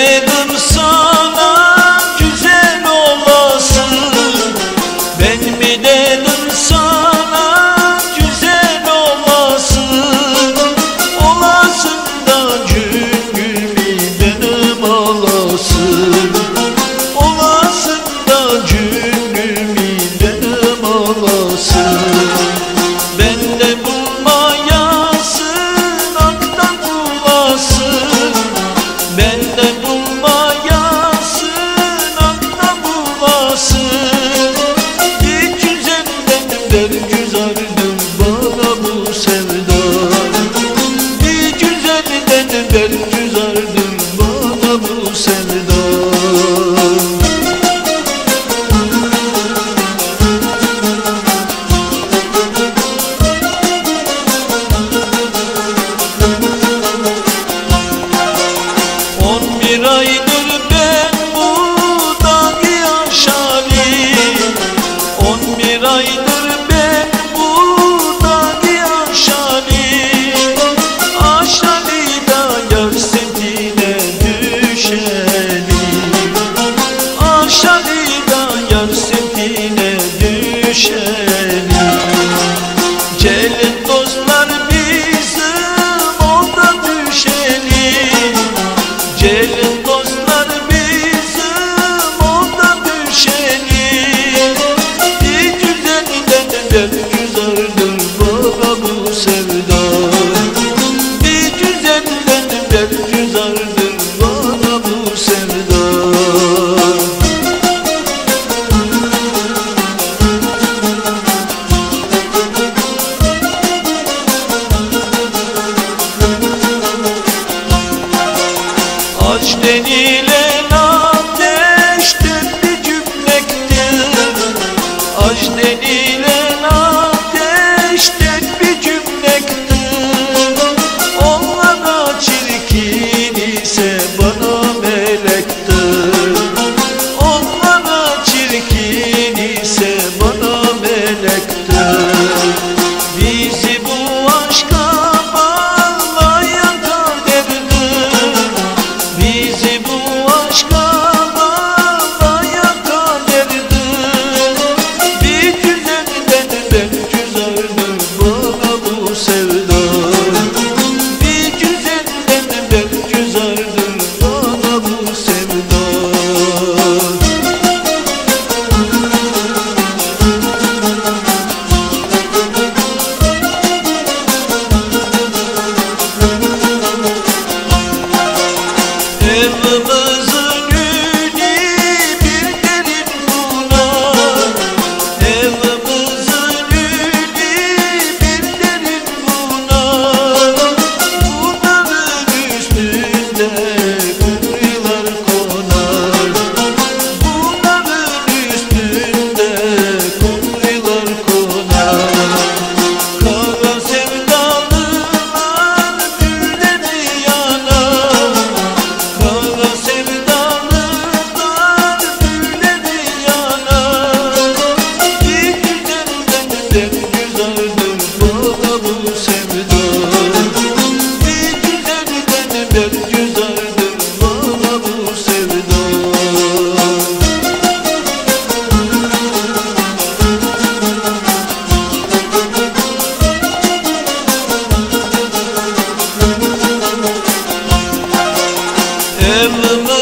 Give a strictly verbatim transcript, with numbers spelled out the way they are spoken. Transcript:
dedim sana güzel olasın, ben mi dedim sana güzel olasın, olasın da cüngülü benim olasın, olasın da cüngülü benim olasın. Ben de bulmayasın aktan bulasın, ben de bulmayasın aktan bulasın. Hiç güzelden der güzeldir bana bu sevda, hiç güzelden der güzeldir bana bu sevda. Bir aydır ben bu dağı aşarım, on bir aydır ben bu dağı aşarım, aşarı da yar setine düşerim, aşarı da yar setine düşerim. Gelin dostlar bizim orada düşelim, gelin dostlar bizim orada düşelim. Hiç güzelinden der güzeldir bana bu sevda, hiç güzelinden der güzeldir bana bu sevda. Aşk denilen ateş dörtlü cümlektir, aşk denilen ateş dörtlü cümlektir. Onlara çirkin ise bana melektir, onlara çirkin ise bana melektir. Bizi bu aşka bağlayan kaderdir, bizi bu aşka bağlayan kaderdir. Bir güzelden ben güzeldir bana bu sevda, bir güzelden ben güzeldir bana bu sevda. Evimizin gülü bir derin bunar, evimizin gülü bir derin bunar. Bunların üstünde kumrular konar, bunların üstünde kumrular konar. Kara sevdalılar gülleri yanar, kara sevdalılar gülleri yanar. Bir güzelden der güzeldir bana bu sevda, bir güzelden der güzeldir bana bu sevda. Evime